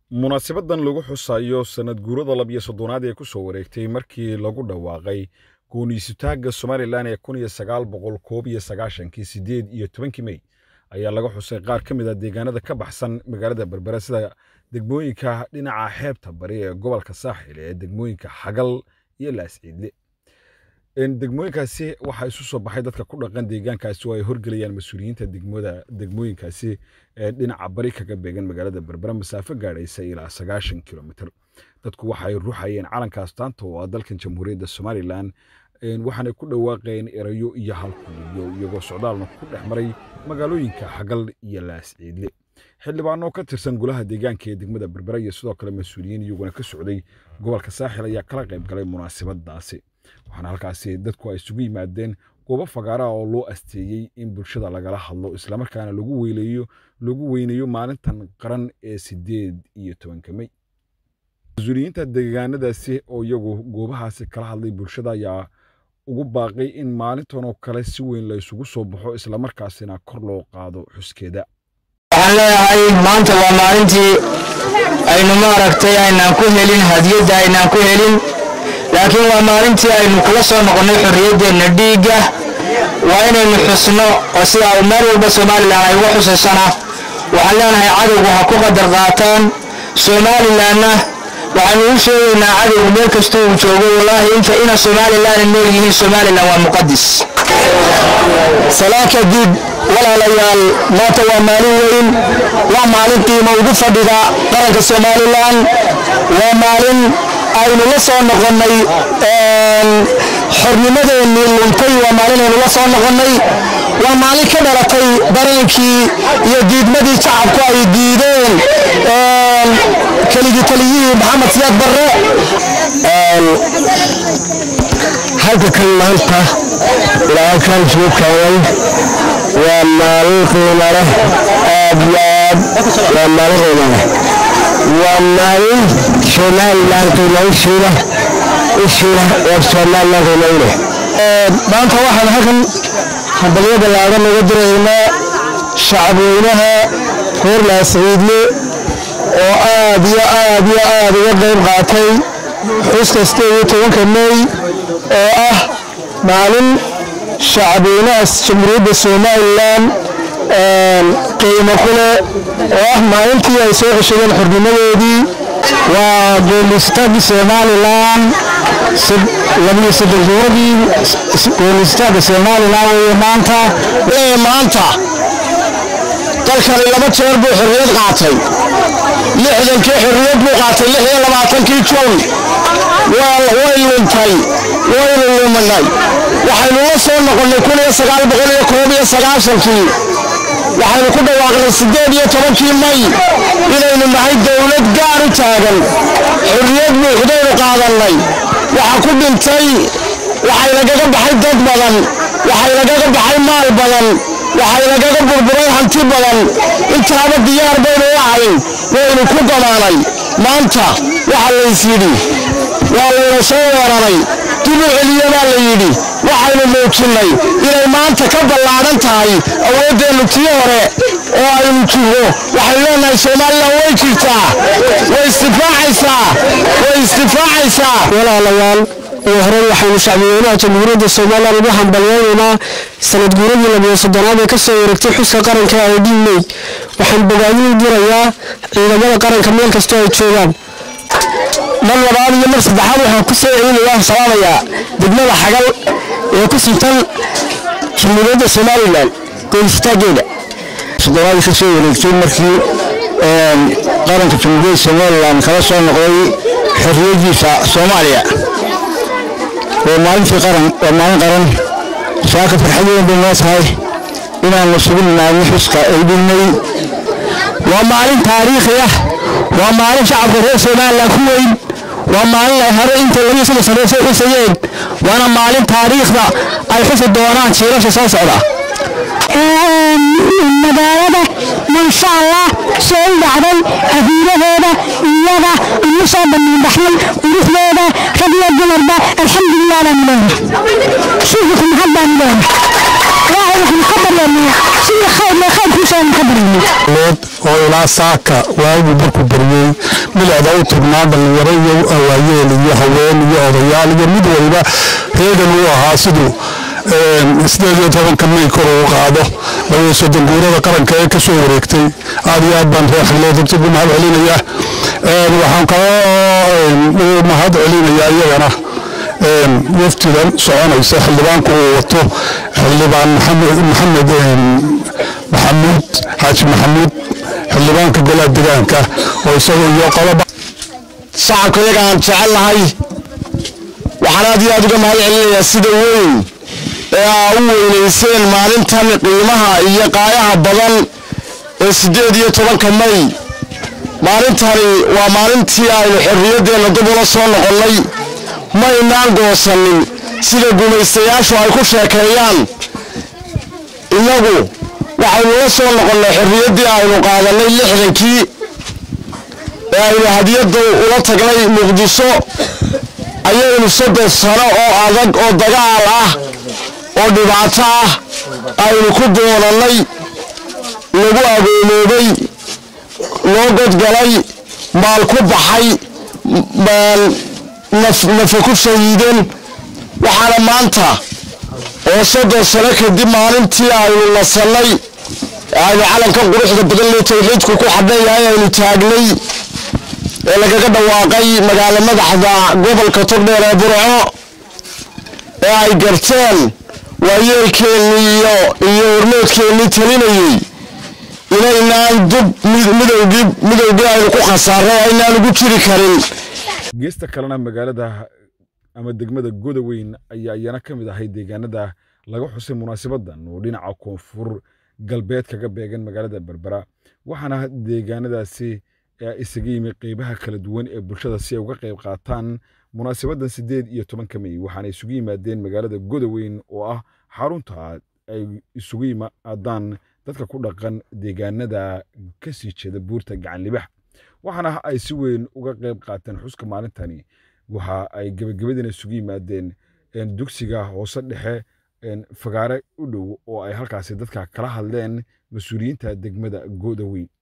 munaasabaddan lagu xusayo sanad guurada 12 ee ku soo wareegtay markii lagu dhawaaqay gooniisitaagga Soomaaliland ee 1991 May ayaa laga xusay qaar ka mid ah deegaanada ka baxsan magaalada Berbera sida degmooyinka dhinaca xeebta bari ee gobolka Saaxil ee degmooyinka Xagal iyo Laasciidle degmooyinkaasi waxa isu soo baxay dadka ku dhaqan deegaankaasi oo ay horgeliyaan mas'uuliyiinta degmooyinkaasi dhinaca bari kaga beegan magaalada Berbera masaafo gaadhaysa ilaa 90 kilomitir dadku waxay ruuxayeen calanka astaanta oo dalkan Jamhuuriyadda Soomaaliland waxaana ku dhawaaqeen erayo iyo halkuliyo iyagoo socdaalna ku dhexmaray magaalooyinka Xagal iyo Laasciidle xildhibaano ka tirsan golaha deegaanka ee degmada Berbera iyo sidoo kale mas'uuliyiin iyaguna ka socday gobolka Saaxil ayaa kala qayb galay munaasabadaasi waxaana halkaasi dadku ay isugu yimaadeen goobo fagaara oo loo asteeyay in bulshada lagala hadlo isla markaana lagu weyneeyo maalintan qaran ee 18 May mas'uuliyiinta deegaanadaasi oo iyagu goobahaasi kala hadlay bulshada ayaa ugu baaqay in maalintan oo kale si weyn la isugu soo baxo isla markaasina kor loo qaado xuskeeda waxaan leeyahay maanta waa maalintii aynu maaragtay aynaan ku helin hadiyada aynaan ku helin laakiin waa maalintii aynu kula soo noqonay xorriyaddeena dhiigga waa inaynu xusno oo si ay meel walba Soomaaliland ay uga xusaysana waxaan leenahay cadowga ha ku qadar qaataan Soomaalilandna waxaanu u sheegaynaa cadowga meel kasta uu joogo wallaahi inta ina Soomaaliland nool yihiin Soomaaliland waa muqadas salaaka dib walaalayaal maanta waa maalin weyn waa maalin qiimo ugu fadhida qaranka Soomaaliland waa maalin aynu la soo noqonay xornimadeennii luntay waa maalin aynu la soo noqonay waa maalin ka dhalatay dareenkii iyo diidmadii shacabku ay diideen keligii taliyihii Maxamed Siyaad Barre halka kan maanta ilaa kan joogay waa maalin qiimo leh aad waa maalin qiimo leh ومالين Somaliland كنوشيله إشيله وسوماليland كنوله ما أنت واحد هكذا بليد العالم يقدرنا شعبينها كور لاسعيدله وآدي يقدر قاتي حس تستوي توكمي مالين شعبينها جمهورية Somaliland قيمة كله ما أنتي أسوق شيء الحرمة دي وبوليستاج Somaliland لما يصير جوري بوليستاج Somaliland ومانتا تلك لما تشرب حرية قاتل لحظة كي حرية بقاتل لحظة لما تنكي تشون وين مناي وحين وصل نقول لكل يسقال بقول يكوب يسقال سلكي وحين كل واقع السداد يتركي ماي إلى إن معي دولة قاري تاجل حرية بغدير قاعد الله وحكون انتي وحين لقى بحي ضد بدن وحين لقى بحي مال بدن وحين لقى بربرين حنتي بدن انت هذا الديار بين وعين وين كل علي ما انت وحل يسيري والله يسوي علي تبع اليوم اللي waxaynu muuqnay inay maanta ka ballaaran tahay awooddeenu tii hore oo aynu jiro waxay leenahay Soomaaliland way jirtaa way istifaacaysaa walaalayaal hore waxaynu shacbiyeenaha Jamhuuriyadda Soomaaliland ugu hambalyeynaa sanad guuradii 12 ee ka soo wareegtay xuska qaranka ee May waxaan bogaadin dirayaa ciidamada qaranka meel kasta ay joogaan من لبعض يمر صدحان وحكسر عيني الله صلابيا دقنا حقل يكسر تل جمهورية Somaliland كل استاجينا صدقائي كسر ولكن مركي قارن جمهورية Somaliland خلاص أنا قوي حرية Somalia ومعين في قارن ساق في الحديث بالناس هاي إن المسؤولين عن حسك أيديني ومعين تاريخية ومعين شعب Somaliland كوين ومعين هذا أنت اللي يصير سنين وأنا معلم تاريخ ذا الحس الدوران شيرش أساس على المدارة ما شاء الله شيء بعدين أبيه هذا يلا المصاب من بحل وروح هذا خلي الجمر الحمد لله لله شوفكم هذا لله راعيكم خبر لله شيء خير ما خير كل شيء خبرني oo ilaa saaka waagu markuu bariyey milacda u tugnaa dhalinyaro iyo awaayeel iyo haween iyo odayaal iyo mid waliba reegan uu ahaa siduu 18 May kor u qaado laga soo danguurada qaranka ee ka soo wareegtay aad iyo aad baan reexlay dadku mahad celinaya waxaan ka mahad celinaya iyagana waftidan soconaysa xildhibaanku uu wato xildhibaan maxamed xaaji maxamuud xildhibaanka golaha deegaanka oo isagoo iyo qoloba shacabka iyaga aan jecel lahay waxaan aad iyo aad uga mahad celinayaa sida weyn ee u weynayseen maalintan qiimaha iyo qaayaha badan ee 18 May maalintani waa maalintii aynu xorriyaddeena dib ula soo noqonnay maynaan goosanin sida gumaystayaashu ay ku sheekeeyaan inagu waxaynu la soo noqonnay xorriyaddii aynu qaadanay 60kii ee aynu hadiyadda ula tagnay Muqdisho ayaynu 30 sano oo adag oo dagaal ah oo dhibaato ah aynu ku doonannay lagu agoomoobay loo godgalay maal ku baxay nafa ku shahiideen waxaana maanta oo 30 sano kadib maalintii aynu nasannay aynu calanka quruxda badan ee tawxiidku ku xadhan yahay aynu taagnay ee lagaga dhawaaqay magaalo madaxda gobolka Togdheer ee Burco ee ay garteen waayeelkeennii iyo hormoodkeennii talinayay inaynaan dub midowgii aynu ku khasaarnay aynaan ugu jiri karin geesta kalena magaalada ama degmada Godaweyn ayaa iyana ka mid ahay deegaanada laga xusay munaasabadan oo dhinaca koonfur galbeed kaga beegan magaalada Berbera waxaana deegaanadaasi isaga yimid qaybaha kala duwan ee bulshada si ay uga qayb qaataan munaasabadan 18 May waxaana isugu yimaadeen magaalada Godaweyn oo ah xarunta ay isugu yimaadaan dadka ku dhaqan deegaanada ka sii jeeda buurta gacan libax waxaana ay si weyn uga qayb qaateen xuska maalintani waxa ay gabagabadina isugu yimaadeen dugsiga hoose dhexe fagaare u dhow oo ay halkaasi dadka kala hadleen mas'uuliyiinta degmada Godaweyn